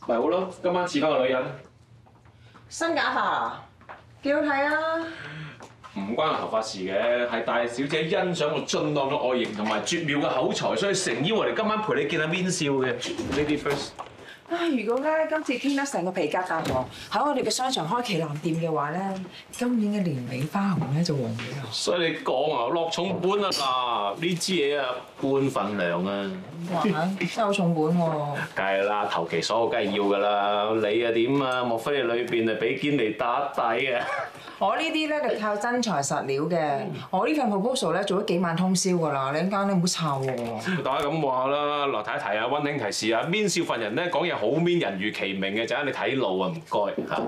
咪好咯，今晚似翻個女人。 新假髮啊，幾好睇啊！ 唔關頭髮事嘅，係大小姐欣賞我俊朗嘅外形同埋絕妙嘅口才，所以誠邀我哋今晚陪你見下面笑嘅。Lady first。 唉，如果咧今次傾得成個皮革大王喺我哋嘅商場開旗艦店嘅話咧，今年嘅年尾花紅咧就旺咗啦。 所以你講啊，落重本啊嗱，呢支嘢啊半份糧啊。 哇，真係好重本喎！ 梗係啦，投其所好梗係要㗎啦。你啊點啊？莫非你裏邊係俾堅尼打底啊？ 我呢啲咧就靠真材實料嘅。我呢份 proposal 咧做咗幾晚通宵㗎啦，你陣間咧唔好抄喎。 大家咁話啦，嗱提一提啊，溫馨提示啊，面笑份人咧講嘢好面人如其名嘅，陣間你睇路啊，唔該嚇。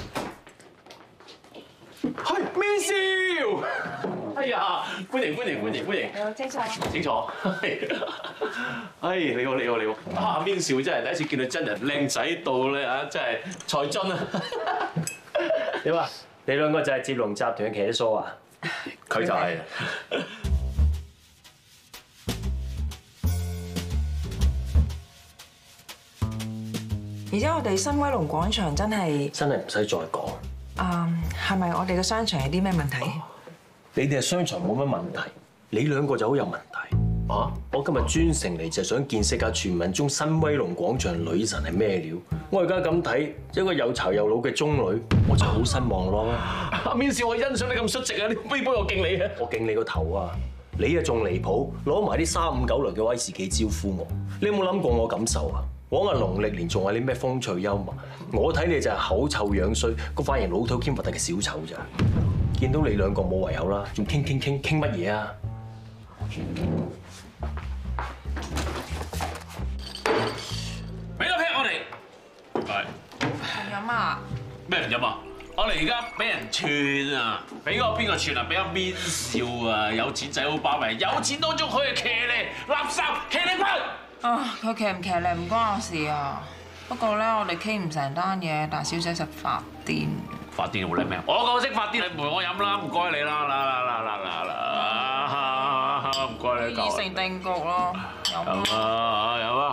係面笑，哎呀，歡迎歡迎歡迎歡迎， 請坐。 請坐。哎，你好你好你好，啊面笑真係第一次見到真人，靚仔到咧啊，真係才俊啊！ 點啊？你兩個就係接龍集團嘅騎手啊？ 佢就係。 而且我哋新威龍廣場真係唔使再講。 係咪我哋嘅商場有啲咩問題？ 你哋係商場冇乜問題，你兩個就好有問題。啊！我今日專程嚟就係想見識下傳聞中新威龍廣場女神係咩料。我而家咁睇，一個又巢又老嘅中女，我就好失望咯。 阿面笑，我欣賞你咁率直啊！你可以幫我敬你啊！ 我敬你個頭啊！你啊仲離譜，攞埋啲3、5、9輪嘅威士忌招呼我。你有冇諗過我感受啊？往日農曆年仲係啲咩風趣幽默，我睇你就係口臭樣衰，個髮型老土兼核突嘅小丑咋。見到你兩個冇唯有啦，仲傾乜嘢啊？ 俾多 pair 我哋，係飲啊！ 咩人飲啊？我哋而家俾人串啊！俾個邊個串啊？俾個面笑啊！有錢仔好巴閉，有錢當中可以騎你垃圾騎你翻。 佢騎唔騎你唔關我事啊！不過咧，我哋傾唔成單嘢，大小姐實發癲。 發癲好叻咩？我夠識發癲，你陪我飲啦，唔該你啦，唔該你夠。 已成定局咯，飲啊飲啊！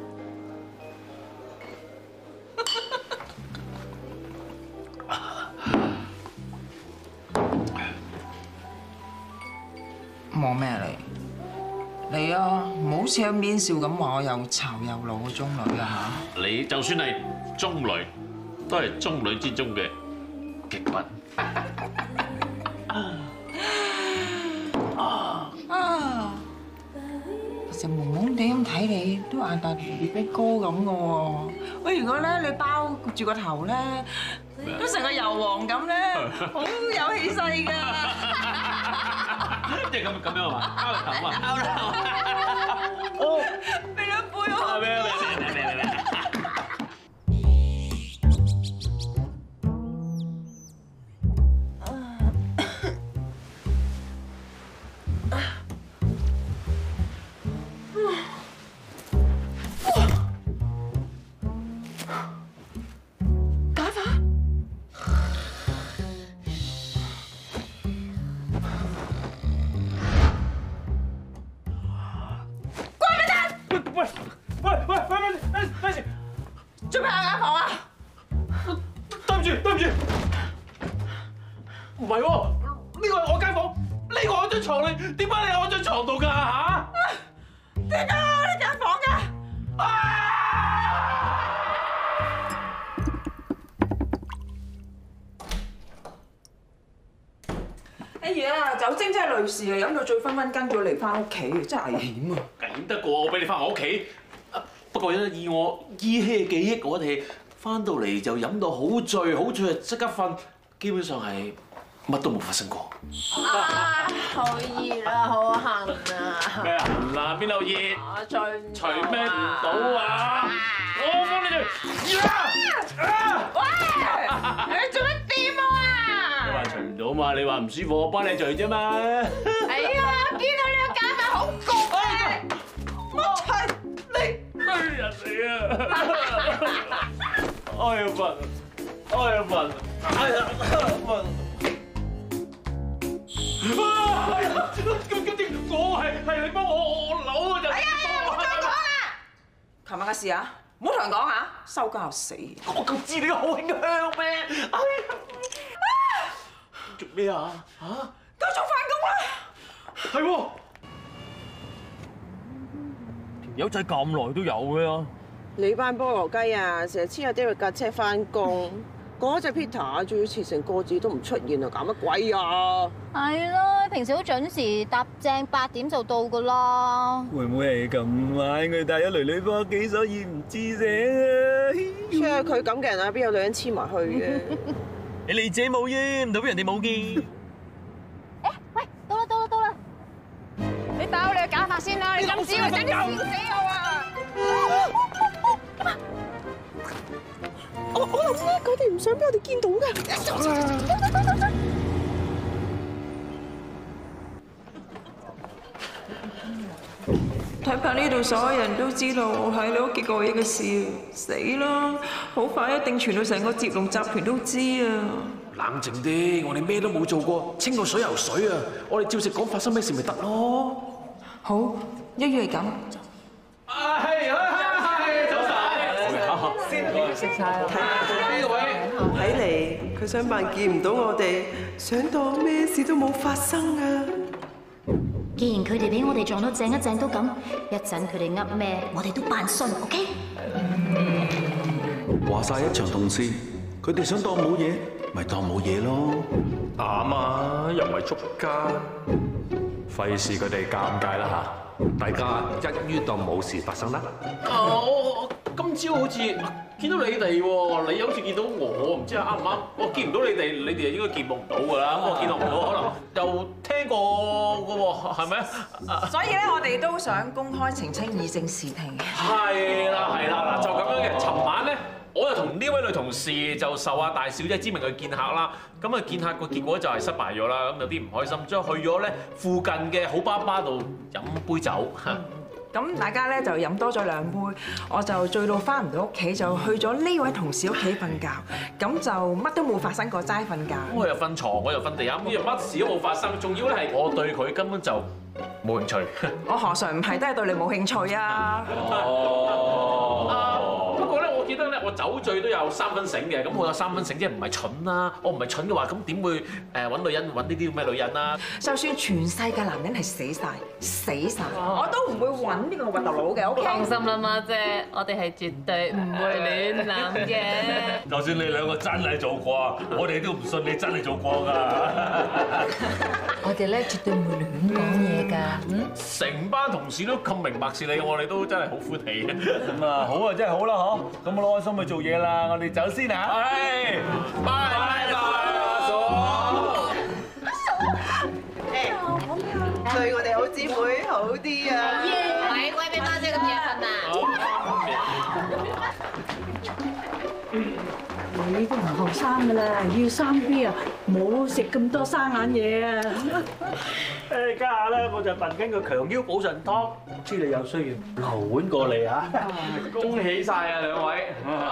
望咩你？你啊，唔好似喺面笑咁話我又巢又老嘅中女啊嚇！ 你就算係中女，都係中女之中嘅極品。 其實朦朦地咁睇你，都眼大如鼻哥咁嘅喎。喂，如果咧你包住個頭咧，都成個油王咁咧，好有氣勢㗎。 即係咁樣啊嘛，包個頭啊！ 俾兩杯我。 咩？ 做咩喺間房啊？ 對唔住，唔係喎，呢個係我間房，呢個我張床裏，點解你喺我張床度㗎嚇？ 點解我呢間房嘅？哎呀，酒精真係累事啊！飲到醉醺醺跟住我嚟翻屋企，真係危險啊！ 點得過我俾你翻我屋企？不過咧，以我依稀嘅記憶，我哋翻到嚟就飲到好醉就即刻瞓，基本上係乜都冇發生過。 啊！好熱啊，好痕啊！ 咩啊？嗱，邊度熱？ 我醉唔到除咩唔到啊？我幫你除。 喂！你做乜掂我啊？ 你話除唔到嘛？你話唔舒服，我幫你除啫嘛。 哎呀！見到你個假髮好焗啊！ 我除你衰人嚟啊！我要瞓，瞓。咁點？我係你幫我扭啊！就唔好再講啦！琴日嘅事啊， 唔好同人講嚇，收家死！ 我咁知你好興香咩？哎呀！做咩啊？嚇！ 夠鐘返工啦！ 係喎， 條友仔咁耐都有嘅。 你班菠蘿雞啊，成日黐下 Derek 架車翻工，嗰隻 Peter 仲要遲成個字都唔出現啊，搞乜鬼啊？ 係咯，平時好準時，搭正8點就到噶啦。 會唔會係咁晚佢帶咗囡囡翻屋企，所以唔知醒啊？ 出佢咁嘅人啊，邊有女人黐埋去嘅？ 你自己冇啫，唔代表人哋冇見。 喂，到啦到啦到啦！ 你戴好你嘅假髮先啦，你咁只會整啲死我啊！ 我諗咧，佢哋唔想俾我哋見到㗎。 睇怕呢度所有人都知道我喺你屋企過夜嘅事，死啦！好快一定傳到成個接龍集團都知啊！ 冷靜啲，我哋咩都冇做過，清個水游水啊！我哋照直講發生咩事咪得咯。 好，一於係咁。 係，早晨。先食晒啦。呢位， 睇嚟佢想扮見唔到我哋，想當咩事都冇發生啊！ 既然佢哋俾我哋撞到正一正都咁，一陣佢哋噏咩，我哋都扮信 ，OK？ 話晒一場同事，佢哋想當冇嘢，咪當冇嘢咯。 啱啊，又唔係捉奸，費事佢哋尷尬啦嚇。 大家一於當冇事發生啦。 我今朝好似見到你哋喎，你又好似見到我，唔知啱唔啱？我見唔到你哋，你哋應該見唔到㗎啦。咁我見到唔到，可能又聽過㗎喎，係咪？ 所以咧，我哋都想公開澄清，以正視聽。 係啦，嗱就咁樣嘅。尋晚咧，我就同呢位女同事就受阿大小姐之命去見客啦。咁啊見客個結果就係失敗咗啦，咁有啲唔開心，之後去咗咧附近嘅好爸爸度飲杯酒。 咁大家咧就飲多咗2杯，我就醉到翻唔到屋企，就去咗呢位同事屋企瞓覺，咁就乜都冇發生過，齋瞓覺。 我又瞓床，我又瞓地下，乜事都冇發生。仲要咧係我對佢根本就冇興趣。 我何嘗唔係都係對你冇興趣啊？ 不過咧，我記得咧，我酒醉都有3分醒嘅。咁我有3分醒，即係唔係蠢啦？我唔係蠢嘅話，咁點會揾女人揾呢啲咁嘅女人啦？ 就算全世界男人係死晒，我都唔會揾呢個核突佬嘅。OK？ 放心啦，媽姐，我哋係絕對唔會亂諗嘅。 就算你兩個真係做過，我哋都唔信你真係做過㗎。 我哋咧絕對唔會亂講嘢㗎。 成班同事都咁明白事理，我哋都真係好歡喜嘅。 咁啊，好啊，真係好啦，嗬。咁我開心去做嘢啦，我哋走先嚇。係，拜拜，阿嫂。 對我哋好姊妹好啲啊！ 喂，鬼俾媽姐咁夜瞓啊！ 你都唔後生噶啦，要生 B 啊，冇食咁多生眼嘢啊！ 誒，家下咧我就燉緊個強腰補腎湯，知你有需要留碗過嚟啊！ 恭喜晒啊兩位！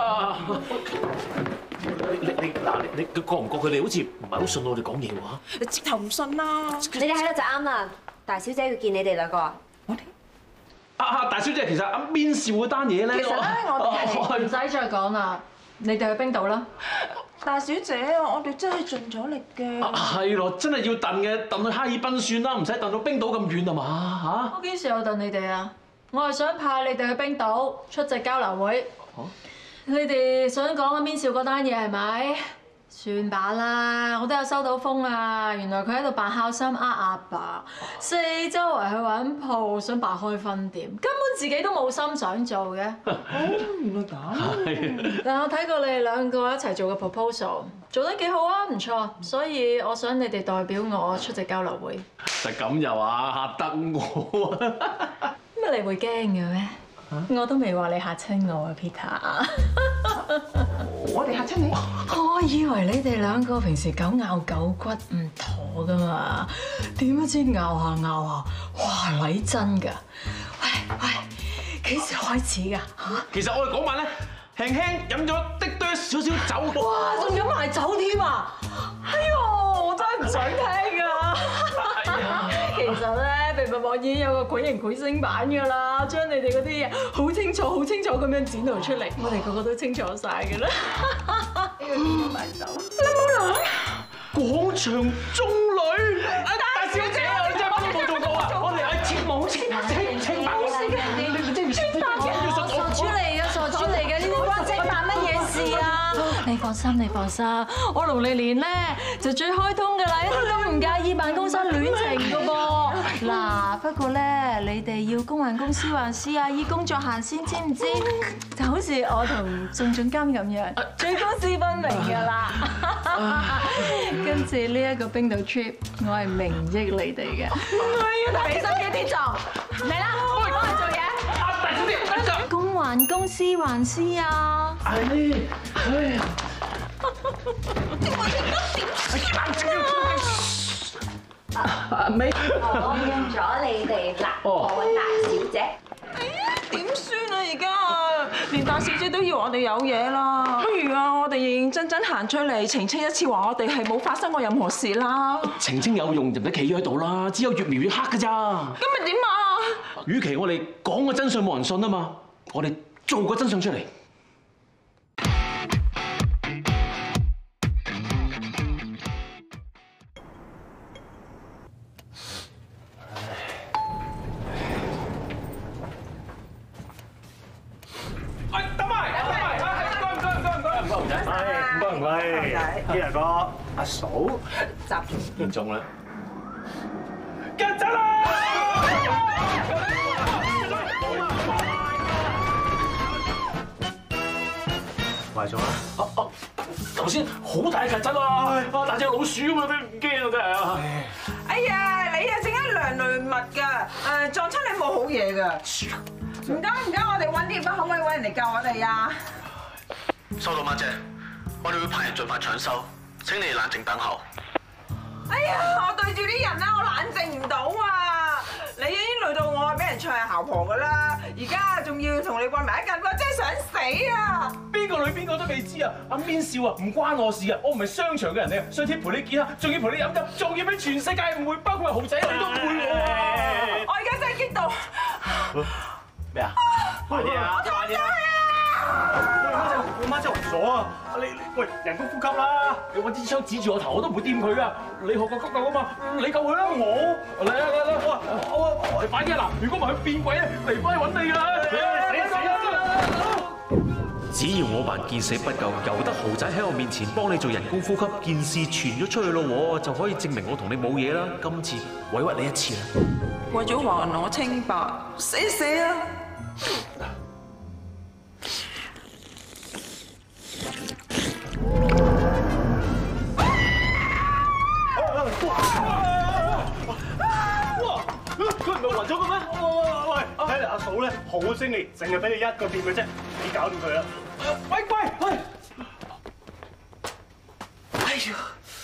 你覺唔覺佢哋好似唔係好信我哋講嘢喎？ 你直頭唔信啦！ 你哋喺度就啱啦，大小姐要見你哋2個啊！ 大小姐，其實阿邊少嗰單嘢咧， 其實咧，我哋唔使再講啦，你哋去冰島啦。 大小姐，我哋真係盡咗力嘅。 係咯，真係要燉嘅，燉去哈爾濱算啦，唔使燉到冰島咁遠啊嘛我幾時有燉你哋啊？我係想派你哋去冰島出席交流會。你哋想講阿邊少嗰單嘢係咪？算吧啦，我都有收到風啊！原來佢喺度扮孝心阿爸，四周圍去揾鋪，想白開分店，根本自己都冇心想做嘅。 原來咁。 但我睇過你哋2個一齊做嘅 proposal， 做得幾好啊，唔錯。所以我想你哋代表我出席交流會。 就咁又話嚇得我啊！ 乜你會驚嘅咩？我都未話你嚇親我啊 ，Peter。 我哋嚇親你？ 我以為你哋2個平時狗咬狗骨唔妥噶嘛，點不知咬下，哇禮真㗎！喂，幾時開始㗎？ 其實我哋嗰晚咧，輕輕飲咗啲少酒。 哇，仲飲埋酒添啊！哎呦，我真係唔想聽㗎。其實咧。 秘密網已經有個繪形繪聲版㗎啦，將你哋嗰啲嘢好清楚咁樣展露出嚟，我哋個個都清楚晒㗎啦。呢個見埋手，你冇諗廣場中女， 大小姐啊，你真係乜都冇做過啊！我哋係清白清白清白嘅傻豬嚟嘅，傻豬嚟嘅，呢啲關清白乜嘢事啊？你放心，我農曆年咧就最開通㗎啦，一啲都唔介意辦公室戀情㗎噃。嗱，不過咧，你哋要公還公私還私啊，以工作行先，知唔知？就好似我同宋總監咁樣，最公私分明㗎啦。今次呢一個冰島 trip， 我係明益你哋嘅，我要提起心機啲做，嚟啦，我嚟做嘢。大小姐，公還公，私還私啊！ 阿美， 我約咗你哋啦，我揾大小姐。 哎呀，點算啊而家？連大小姐都要我哋有嘢啦。不如啊，我哋認認真真行出嚟澄清一次，話我哋係冇發生過任何事啦。 澄清有用就唔使企喺度啦，只有越描越黑㗎咋。 咁咪點啊？ 與其我哋講個真相冇人信啊嘛，我哋做個真相出嚟。 呢兩個阿嫂集見中啦， 跟走啦！壞咗啦！ 頭先好大曱甴啊！大隻老鼠咁樣，唔驚啊真係啊！ 哎呀，你啊整一涼雷物㗎，撞親你冇好嘢㗎。唔該，我哋揾啲可唔可以揾人嚟救我哋啊？ 收到，媽姐，我哋會派人盡快搶修，請你冷靜等候。 哎呀，我對住啲人咧，我冷靜唔到啊！你已經累到我俾人唱係姣婆㗎啦，而家仲要同你混埋一間，我真係想死啊！ 邊個女邊個都未知啊！阿 Min 笑啊，唔關我事啊！我唔係商場嘅人嚟啊，上次陪你見下，仲要陪你飲酒，仲要俾全世界誤會，包括係豪仔你都誤會我啊！ 我而家真係激到咩啊？快啲啊！快啲啊！我媽真係傻啊！你喂人工呼吸啦！你揾支槍指住我頭，我都唔會掂佢噶。你學過急救啊嘛？你救佢啦！我快啲啊！嗱，如果唔係佢變鬼咧，嚟翻去揾你㗎！死！ 只要我扮見死不救，由得豪仔喺我面前幫你做人工呼吸，件事傳咗出去咯，就可以證明我同你冇嘢啦。今次委屈你一次啦。 為咗還我清白，死啊！ 佢唔係暈咗嘅咩？喂，睇嚟阿嫂咧好精力，淨係俾你一個掂嘅啫，你搞掂佢啦！喂！哎呀！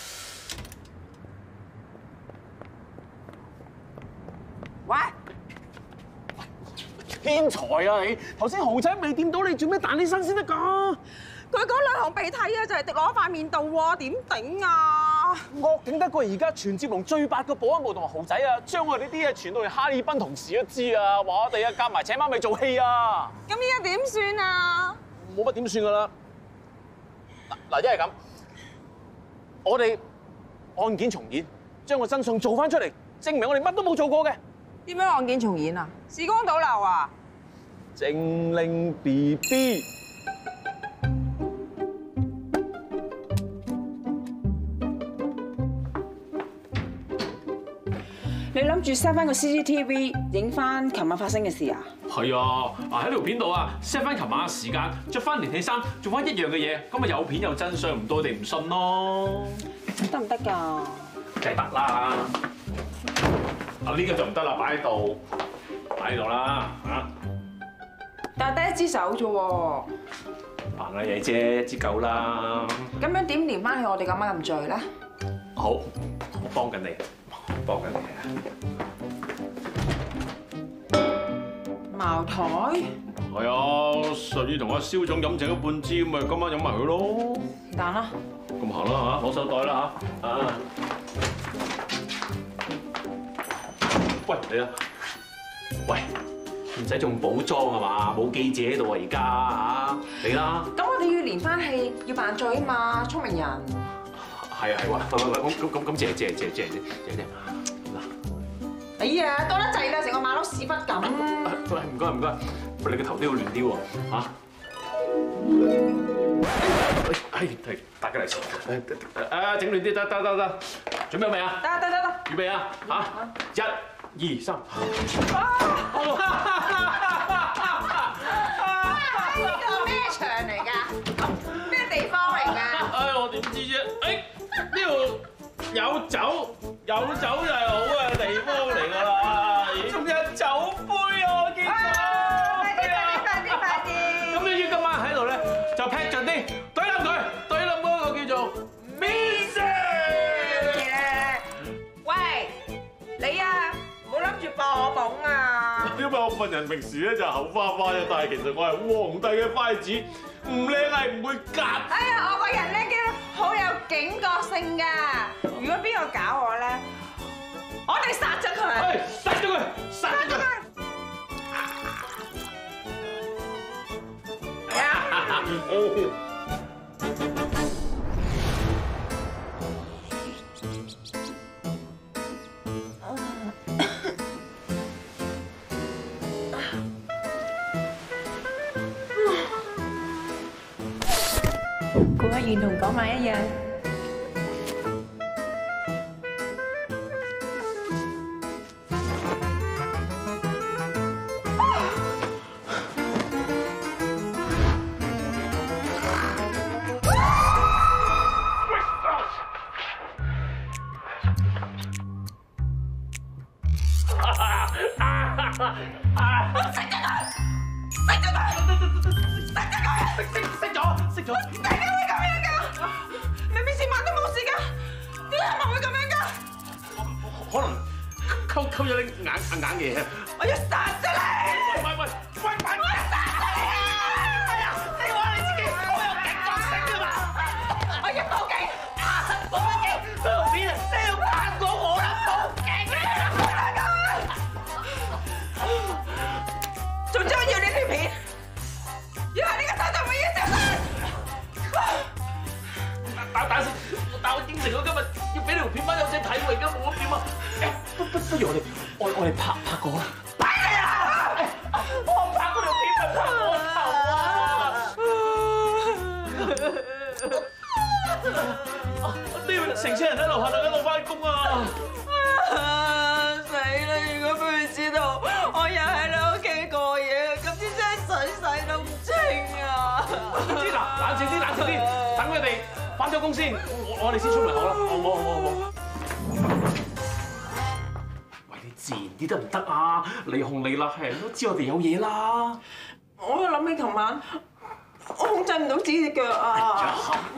喂！ 天才啊你！頭先豪仔未掂到你，做咩彈起身先得㗎？ 佢嗰兩行鼻涕啊，就係滴落塊面度喎，點頂啊？ 惡頂得過而家全接龍最八個保安部同埋豪仔啊！將我哋啲嘢傳到嚟哈爾濱同事都知啊！話我哋啊夾埋請媽咪做戲啊！ 咁依家點算啊？ 冇乜點算㗎啦！嗱，一係咁，我哋案件重演，將個真相做翻出嚟，證明我哋乜都冇做過嘅。 點樣案件重演啊？時光倒流啊？ 精靈 BB。 你諗住 set 翻個 CCTV 影翻琴晚發生嘅事啊？ 係啊，喺條片度啊 set 翻琴晚嘅時間，着翻連體衫，做翻一樣嘅嘢，咁咪有片有真相，唔到我哋唔信咯。 得唔得㗎？ 梗係得啦。啊呢個就唔得啦，擺喺度啦嚇。 但係得一支手啫喎。 扮下嘢啫，一支夠啦。 咁樣點連翻起我哋咁晚咁醉咧？ 好，我幫緊你。幫緊你啊！ 茅台？ 係啊，上次同阿蕭總飲剩咗半支，咪今晚飲埋佢咯。 是但啦。 咁行啦嚇，攞手袋啦嚇。啊！ 喂，嚟啦！喂，唔使仲補妝啊嘛？冇記者喺度啊，而家嚇，嚟啦！ 咁我哋要連翻戲，要扮醉啊嘛，聰明人。 係啊係喎，咁謝。 哎呀，多得滯啦，成個馬騮屎忽咁。 喂，唔該，喂，你個頭都要亂啲喎嚇。係，大家嚟先。整亂啲，得，準備好未啊？ 得， 預備啊嚇！1、2、3。 呢個咩場嚟㗎？咩地方嚟㗎？ 唉，我點知啫？呢度有酒就係好嘅地方嚟㗎啦，仲有酒杯啊！我見到。快啲！咁於今晚喺度咧，就劈盡啲，對冧嗰個叫做 Miss。 喂，你啊，唔好諗住博我懵啊！ 因為我份人平時咧就口花花嘅，但係其實我係皇帝嘅筷子，唔靚係唔會夾。 哎呀，我個人咧叫好有警覺性㗎。如果邊個搞我咧，我哋殺咗佢！ 殺咗佢！ 顧阿元同嗰晚一樣。 熄咗！ 點解會咁樣㗎？明明成晚都冇事㗎，點解今日會咁樣㗎？ 可能溝咗啲硬嘢。 我要殺咗你！ 喂！ 我要殺咗你啊！你話你自己好有警覺性㗎嘛？我要報警！ 條片啊，你要拍過我啦！報警！ 總之我要呢條片，要喺呢個手度永遠消失。 但我應承咗今日要俾條片翻有姐睇喎，而家冇得點啊！不如我哋拍過啦！ 拍你啊！ 我拍嗰條片咪拍我頭啊！呢度成車人喺樓下等緊我翻工啊！ 死啦！如果俾佢知道我又喺你屋企過夜，咁啲真係洗都唔清啊！ 知嗱，冷靜啲，等佢哋翻咗工先，我哋先出門口啦，好冇？喂，你自然啲得唔得啊？你控你啦，係人都知我哋有嘢啦。 我又諗起琴晚，我控制唔到自己隻腳啊！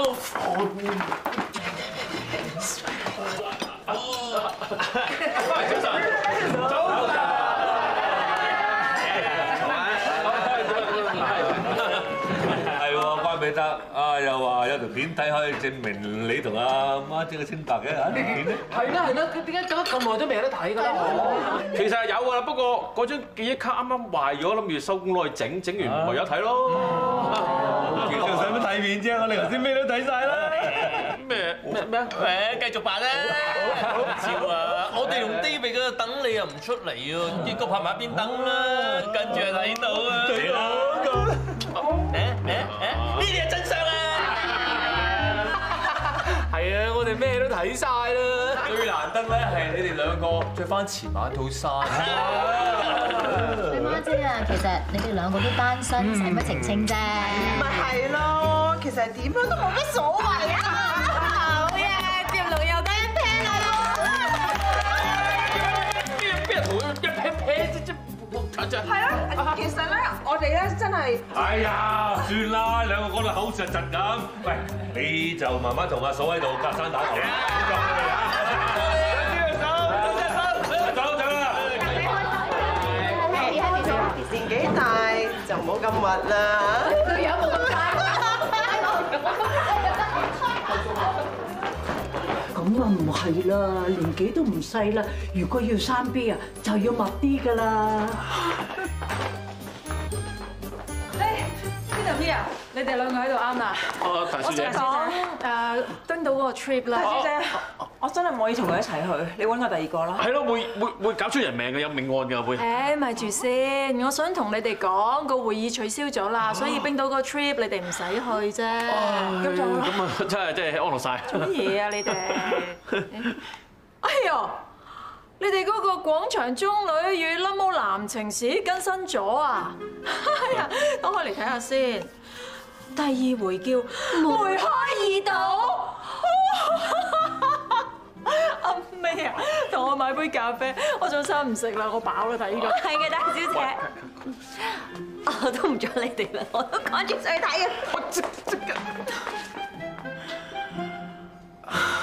美德啊，又話有條片睇可以證明你同阿媽姐嘅清白嘅嚇，呢條片咧？ 係啦，點解咁耐都未有得睇㗎啦？ 其實係有㗎啦，不過嗰張記憶卡啱啱壞咗，諗住收工攞去整完咪有睇咯。 其實使乜睇片啫？我哋頭先咩都睇晒啦。 咩？ 誒，繼續扮啦！笑啊！我哋同 David 嗰度等你又唔出嚟喎，應該拍埋一邊等啦，跟住就睇到啊！ 死啦！ 呢啲係真相啊！ 係啊，我哋咩都睇晒啦。最難得咧係你哋兩個着翻前晚套衫。 你媽姐啊，其實你哋兩個都單身，使乜澄清啫？ 咪係咯，其實點樣都冇乜所謂啊！好嘢，接龍又得一 pair 啦！ 邊人同佢一 pair 啫？ 係啊，其實咧，我哋咧真係…… 哎呀，算啦，兩個講到口窒窒咁。喂，你就慢慢同阿嫂喺度隔山打牛啦。走啦！ 年紀大就唔好咁核啦。 佢有冇咁大？ 咁都啊唔係啦，年紀都唔細啦，如果要生 B 啊，就要密啲㗎啦。 邊度 B 啊？你哋兩個喺度啱啦。 哦，大小姐。 我想講冰島嗰個 trip 咧。 大小姐，我真係唔可以同佢一齊去，你揾個第二個啦。 係咯，會搞出人命嘅，有命案㗎會。 誒，咪住先，我想同你哋講個會議取消咗啦，所以冰島個 trip 你哋唔使去啫。 咁就好啦。 咁啊，真係安樂晒。 做乜嘢啊你哋？哎呀！你哋嗰個廣場中女與冧毛男情史更新咗啊！係啊，攞開嚟睇下先。第二回叫梅開二度。阿 May 啊，同我買杯咖啡，我早餐唔食啦，我飽啦睇呢個。 係嘅，大小姐。我都唔阻你哋啦，我都趕住上去睇啊！